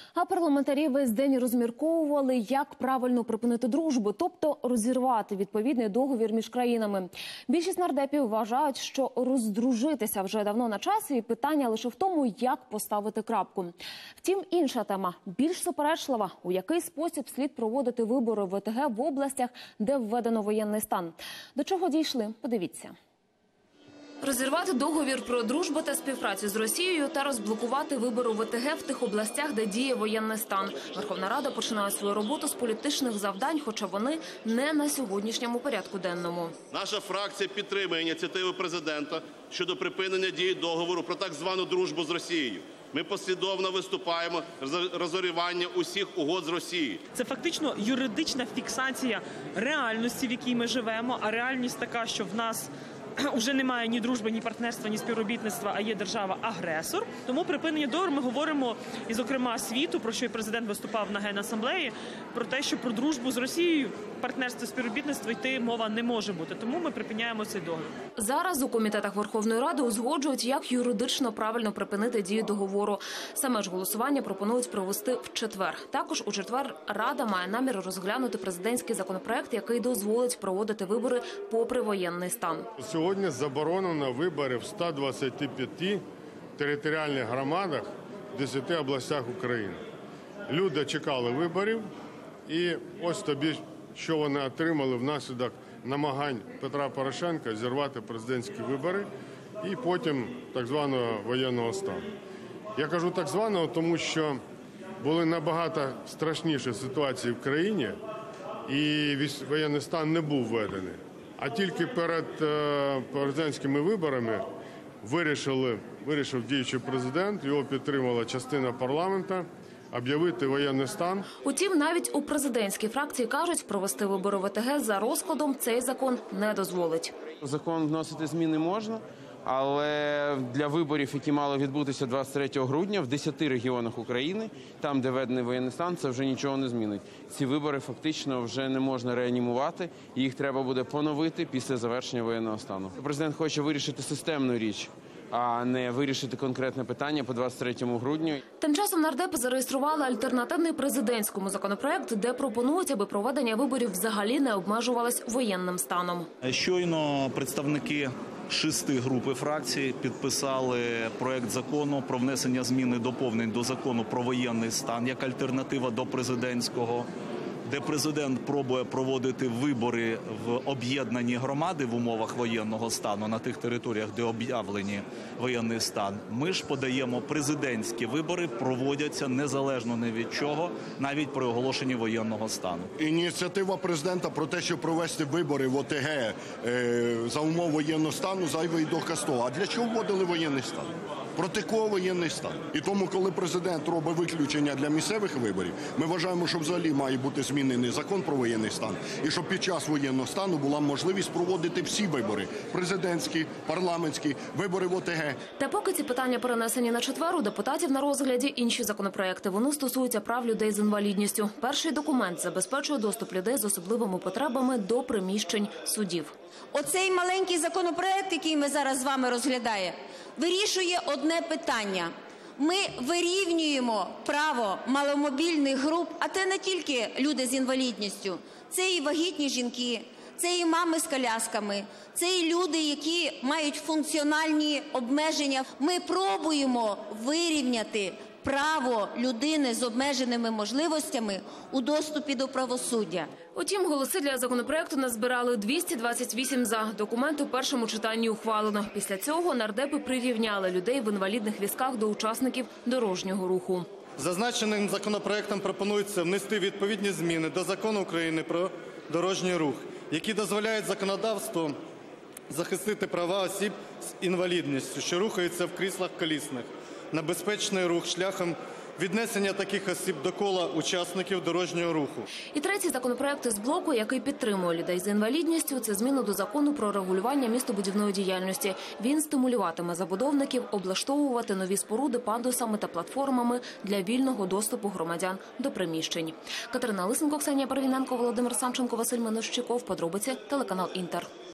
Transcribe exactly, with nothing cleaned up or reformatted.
А парламентарі весь день розмірковували, як правильно припинити дружбу, тобто розірвати відповідний договір між країнами. Більшість нардепів вважають, що роздружитися вже давно на часі, і питання лише в тому, як поставити крапку. Втім, інша тема більш суперечлива – у який спосіб слід проводити вибори в ОТГ в областях, де введено воєнний стан. До чого дійшли? Подивіться. Розірвати договір про дружбу та співпрацю з Росією та розблокувати вибори в ОТГ в тих областях, де діє воєнний стан. Верховна Рада починає свою роботу з політичних завдань, хоча вони не на сьогоднішньому порядку денному. Наша фракція підтримує ініціативу президента щодо припинення дії договору про так звану дружбу з Росією. Ми послідовно виступаємо за розірвання усіх угод з Росією. Це фактично юридична фіксація реальності, в якій ми живемо, а реальність така, що в нас уже немає ні дружби, ні партнерства, ні співробітництва, а є держава-агресор. Тому припинення договору ми говоримо, і зокрема світу, про що і президент виступав на Генасамблеї, про те, що про дружбу з Росією, партнерство, співробітництво йти мова не може бути. Тому ми припиняємо цей договір. Зараз у комітетах Верховної Ради узгоджують, як юридично правильно припинити дію договору. Саме ж голосування пропонують провести в четвер. Також у четвер Рада має намір розглянути президентський законопроект, який дозволить проводити вибори попри воєнний стан. Сьогодні заборонено вибори в ста двадцяти п'яти територіальних громадах в десяти областях України. Люди чекали виборів, і ось тобі, що вони отримали внаслідок намагань Петра Порошенка зірвати президентські вибори і потім так званого воєнного стану. Я кажу так званого, тому що були набагато страшніші ситуації в країні, і воєнний стан не був введений. А тільки перед президентськими виборами вирішили, вирішив діючий президент, його підтримала частина парламенту, об'явити воєнний стан. Утім, навіть у президентській фракції кажуть, провести вибори в ОТГ за розкладом цей закон не дозволить. Закон вносити зміни можна, але для виборів, які мали відбутися двадцять третього грудня в десяти регіонах України, там, де введений воєнний стан, це вже нічого не змінить. Ці вибори фактично вже не можна реанімувати, і їх треба буде поновити після завершення воєнного стану. Президент хоче вирішити системну річ, а не вирішити конкретне питання по двадцять третьому грудню. Тим часом нардепи зареєстрували альтернативний президентському законопроект, де пропонують, аби проведення виборів взагалі не обмежувалось воєнним станом. Щойно представники шести групи фракцій підписали проект закону про внесення змін і доповнень до закону про воєнний стан як альтернатива до президентського, де президент пробує проводити вибори в об'єднані громади в умовах воєнного стану на тих територіях, де об'явлені воєнний стан. Ми ж подаємо президентські вибори, проводяться незалежно ні від чого, навіть при оголошенні воєнного стану. Ініціатива президента про те, щоб провести вибори в ОТГ е, за умов воєнного стану, зайвий доказ того. А для чого вводили воєнний стан? Проти кого воєнний стан? І тому, коли президент робить виключення для місцевих виборів, ми вважаємо, що взагалі має бути змінений закон про воєнний стан, і щоб під час воєнного стану була можливість проводити всі вибори – президентські, парламентські, вибори в ОТГ. Та поки ці питання перенесені на четвер, у депутатів на розгляді інші законопроекти. Вони стосуються прав людей з інвалідністю. Перший документ забезпечує доступ людей з особливими потребами до приміщень судів. Оцей маленький законопроект, який ми зараз з вами розглядаємо, вирішує одне питання. Ми вирівнюємо право маломобільних груп, а це не тільки люди з інвалідністю. Це і вагітні жінки, це і мами з колясками, це і люди, які мають функціональні обмеження. Ми пробуємо вирівняти право людини з обмеженими можливостями у доступі до правосуддя. Утім, голоси для законопроекту назбирали двісті двадцять вісім за. Документ у першому читанні ухвалено. Після цього нардепи прирівняли людей в інвалідних візках до учасників дорожнього руху. Зазначеним законопроектом пропонується внести відповідні зміни до Закону України про дорожній рух, які дозволяють законодавству захистити права осіб з інвалідністю, що рухаються в кріслах колісних, на безпечний рух шляхом віднесення таких осіб до кола учасників дорожнього руху. І третій законопроект з блоку, який підтримує людей з інвалідністю, це зміни до закону про регулювання містобудівної діяльності. Він стимулюватиме забудовників облаштовувати нові споруди пандусами та платформами для вільного доступу громадян до приміщень. Катерина Лисенко, Ксенія Парвіненко, Володимир Самченко, Василь Менощиков. Подробиці, телеканал «Інтер».